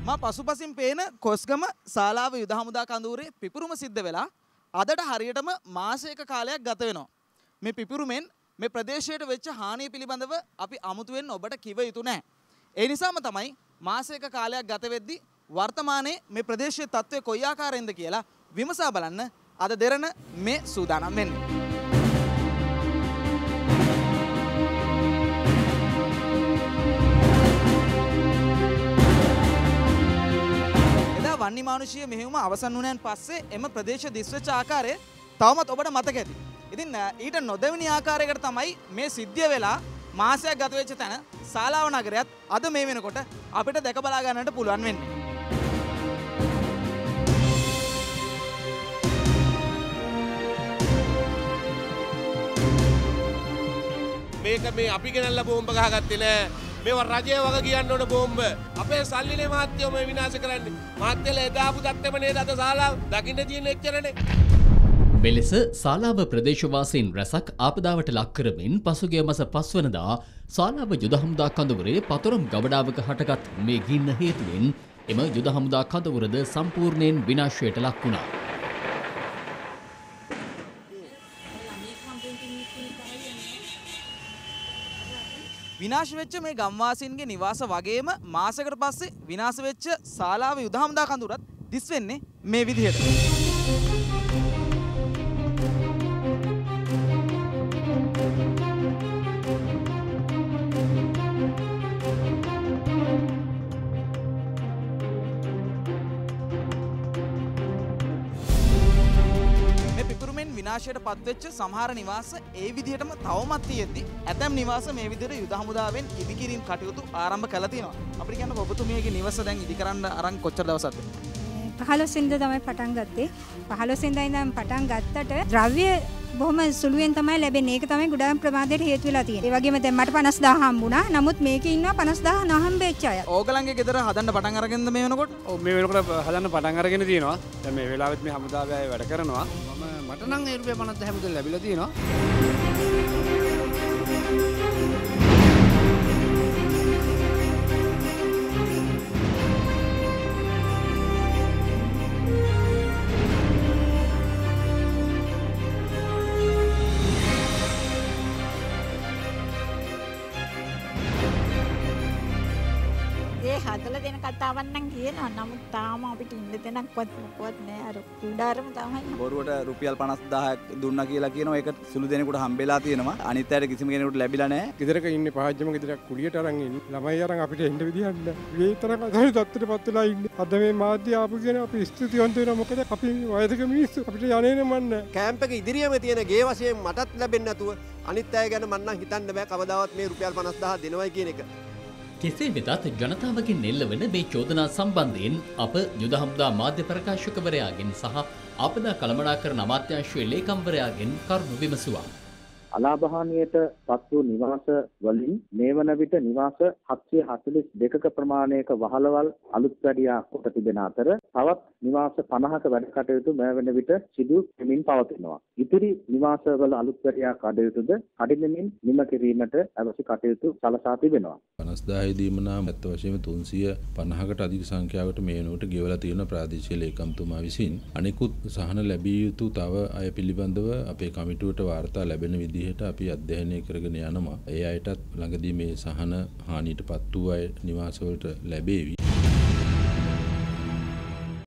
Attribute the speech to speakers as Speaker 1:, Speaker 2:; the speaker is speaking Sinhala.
Speaker 1: මා පසුපසින් පේන කොස්ගම ශාලාව යුද හමුදා කඳවුරේ පිපුරුම සිද්ධ වෙලා අදට හරියටම මාසයක කාලයක් ගත වෙනවා. මේ පිපුරුමෙන් මේ ප්‍රදේශයට වෙච්ච හානිය පිළිබඳව අපි අමුතුවෙන් ඔබට කිව යුතු නැහැ. ඒ නිසාම තමයි මාසයක කාලයක් ගත වෙද්දී වර්තමානයේ මේ ප්‍රදේශයේ තත්ත්වය කොයි ආකාරයෙන්ද කියලා විමසා බලන්න අද දෙරණ මේ සූදානම් වෙන්නේ. වන්නි මානුෂීය මෙහෙයුම අවසන් වුණාන් පස්සේ එම ප්‍රදේශ දිස්වෙච්ච ආකාරය තවමත් ඔබට මතක ඇති. ඉතින් ඊට නොදෙවෙනි ආකාරයකට තමයි මේ සිද්ධිය වෙලා මාසයක් ගත වෙච්ච තැන ශාලාව නගරයත් අද මේ වෙනකොට අපිට දැක බලා ගන්නට පුළුවන් වෙන්නේ.
Speaker 2: මේක මේ අපි ගෙනල්ලා බෝම්බ ගහගත්තේ නෑ. මේවා රජය වග කියන්න ඕන බෝම්බ. අපේ සල්ලිනේ මාත්‍යෝ මේ විනාශ කරන්නේ. මාත්‍යලා එදාපු තත්ත්වෙම නේද අද ශාලාව දකින්න තියෙන එච්චරනේ.
Speaker 3: මෙලෙස ශාලාව ප්‍රදේශවාසීන් රැසක් ආපදාවට ලක් කරමින් පසුගිය මාස 5 වනදා ශාලාව යුද හමුදා කඳවුරේ පතරම් ගබඩාවක හටගත් මේ ගින්න හේතුවෙන් එම යුද හමුදා කඳවුරද සම්පූර්ණයෙන් විනාශයට ලක් වුණා.
Speaker 1: විනාශ වෙච්ච මේ ගම්වාසීන්ගේ නිවාස වගේම මාසයකට පස්සේ විනාශ වෙච්ච ශාලාව යුද හමුදා කඳුරත් දිස් වෙන්නේ මේ විදිහට. විනාශයට පත්වෙච්ච සමහර නිවාස ඒ විදිහටම තවමත් තියෙද්දි ඇතැම් නිවාස මේ විදිහට යුද හමුදාවෙන් ඉදිකිරීම් කටයුතු ආරම්භ කළා තියෙනවා. අපිට කියන්න ඔබතුමියගේ නිවස දැන් ඉදි කරන්න අරන් කොච්චර දවසක්ද?
Speaker 4: 15 වෙනිදා තමයි පටන් ගත්තේ. 15 වෙනිදා ඉඳන් පටන් ගත්තට ද්‍රව්‍ය බොහොම සුළුවෙන් තමයි ලැබෙන්නේ. ඒක තමයි ගොඩාක් ප්‍රමාදයට හේතු වෙලා තියෙන්නේ. ඒ වගේම දැන් මට 50000 හම්බුණා. නමුත් මේකේ ඉන්නවා 50000 නොහම්බෙච්ච අය.
Speaker 1: ඕගලන්ගේ ගෙදර හදන්න පටන් අරගෙනද මේ වෙනකොට?
Speaker 5: ඔව් මේ වෙනකොට හදන්න පටන් අරගෙන තියෙනවා. දැන් මේ වෙලාවෙත් මේ හමුදාවේ අය වැඩ කරනවා. මට නම් ඒ රුපියල් 50000 මුදල් ලැබිලා තියෙනවා.
Speaker 6: හදලා දෙන කතාවක් නම් කියනවා. නමුත් තාම අපිට ඉන්න තැනක්වත් මොකවත් නෑ. අර කුඩාරම තමයි.
Speaker 7: බොරුවට රුපියල් 50000ක් දුන්නා කියලා කියනවා. ඒක සුළු දෙනෙකුට හම්බෙලා තියෙනවා. අනිත් අයට කිසිම කෙනෙකුට ලැබිලා නෑ.
Speaker 5: ගෙදරක ඉන්නේ පහජ්ජම ගෙදරක් කුලියට අරන් ඉන්නේ. ළමයි අරන් අපිට එන්න විදියක් නෑ. මේ තරම් අසහනි තත්ත්වයටපත් වෙලා ඉන්නේ. අද මේ මාධ්‍ය ආපු කියන අපි ස්තුතිවන්ත වෙනවා. මොකද අපි වයසක මිනිස්සු අපිට යන්නේ නෑ.
Speaker 2: කැම්ප් එක ඉදිරියේම තියෙන ගේ වශයෙන් මටත් ලැබෙන්නේ නැතුව අනිත් අය ගැන මන්නම් හිතන්න බෑ කවදාවත් මේ රුපියල් 50000 දෙනවයි කියන එක.
Speaker 3: කෙසේ වෙතත් ජනතාවගෙන් එල්ලවන මේ චෝදනා සම්බන්ධයෙන් අප යුද හමුදා මාධ්‍ය ප්‍රකාශකවරයාගෙන් සහ ආපදා කළමනාකරණ අමාත්‍යාංශයේ ලේකම්වරයාගෙන් කරුණු විමසුවා.
Speaker 8: අලාභහානියට පත් වූ නිවාස වලින් මේ වන විට නිවාස 742ක ප්‍රමාණයක වහලවල් අලුත් වැඩියා කොට තිබෙන අතර තවත් නිවාස 50ක වැඩ කටයුතු මේ වන විට සිදු වෙමින් පවතිනවා. ඉතිරි නිවාසවල අලුත් වැඩියා කටයුතුද කඩිනමින් නිම කිරීමට අවශ්‍ය කටයුතු සලසා තිබෙනවා.
Speaker 9: 50000 දීමනා මත වශයෙන් 350කට අධික සංඛ්‍යාවකට මේ වෙනුවට ගෙවලා තියෙන ප්‍රාදේශීය ලේකම්තුමා විසින් අනෙකුත් සහන ලැබිය යුතු තව අය පිළිබඳව අපේ කමිටුවට වාර්තා ලැබෙන විදිහට අපි අධ්‍යයනය කරගෙන යනවා. ඒ අයටත් ළඟදී මේ සහන හානියටපත් වූ අය නිවාසවලට ලැබේවි.